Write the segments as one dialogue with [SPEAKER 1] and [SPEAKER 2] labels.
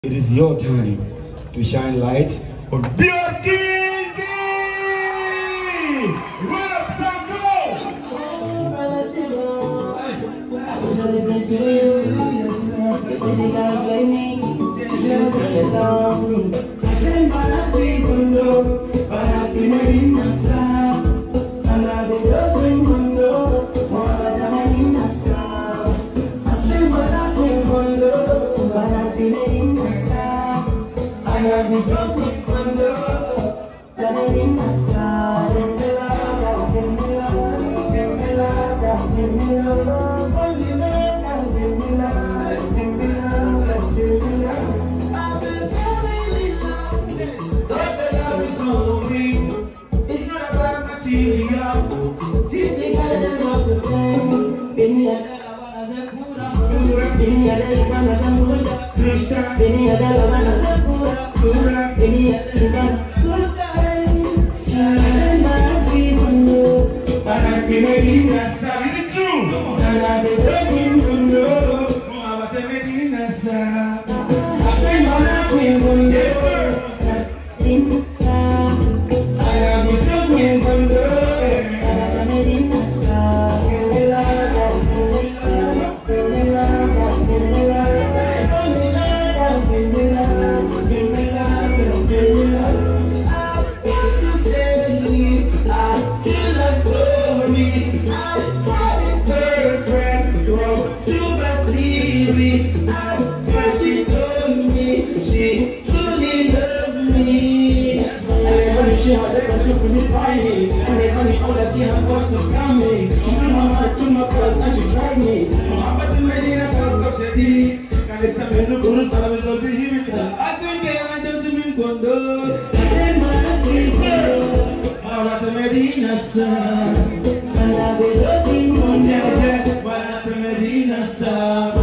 [SPEAKER 1] It is your time to shine light on Bjorkizzy! Rap Tango!
[SPEAKER 2] Listen to you, yes sir. You say they gotta play me, just take it on me. Say my people know, but I feel it in myself. And I be just doing mundo, more but I'm in myself. I say my people know, but I feel it in myself. And I be just doing mundo, that it in myself. Give me love, give me love, give me love, give me love. Only love, give me love, give me love, give me love. I've been falling in love. Those that love is so real. It's not about material. Titi kada love the thing. Bini ada lawan azekura. Bini ada iban asambuja. Bini ada lawan azekura. Bini ada iban kusta. Send my people know, but I feel it in myself.
[SPEAKER 1] Is it true?
[SPEAKER 2] And I be looking to know.
[SPEAKER 1] I
[SPEAKER 2] Say my people know. In myself. And I be looking to know. And I be in myself. Give me love, give me love, give me love, give me love, give me love, give me love, give me love. I want to daily, I feel like glory. I want a girlfriend from Juba City. She told me she truly loved me. And when she had ever to crucify me, and they only all that she had was to scam me. She took my heart to my cross and she cried me. Muhammad Medina called up Shadi. Can you tell me the Guru Salam is of the Himita? I think I just mean Kondo. I said my people, Marat Medina sir. And I be looking for them. Marat Medina sir.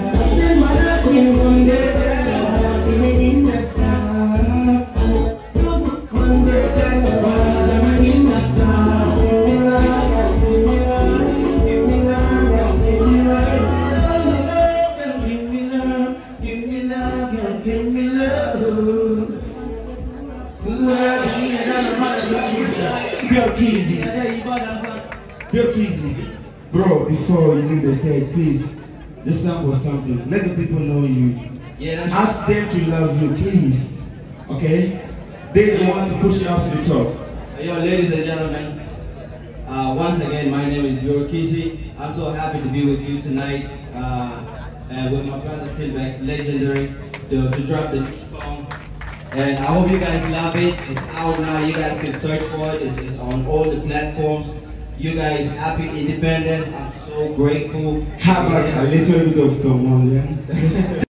[SPEAKER 1] Bjorkizzy, bro, before you leave the stage, please, this song was something. Let the people know you.
[SPEAKER 3] Yeah, that's
[SPEAKER 1] Ask them to love you, please. Okay? They don't want to push you up to the top.
[SPEAKER 3] Yo, ladies and gentlemen, once again, my name is Bjorkizzy. I'm so happy to be with you tonight, and with my brother Silvex, legendary, to drop the new song. And I hope you guys love it. It's out now. You guys can search for it. It's on all the platforms. You guys, happy independence. I'm so grateful.
[SPEAKER 1] How about a little bit of come on, yeah?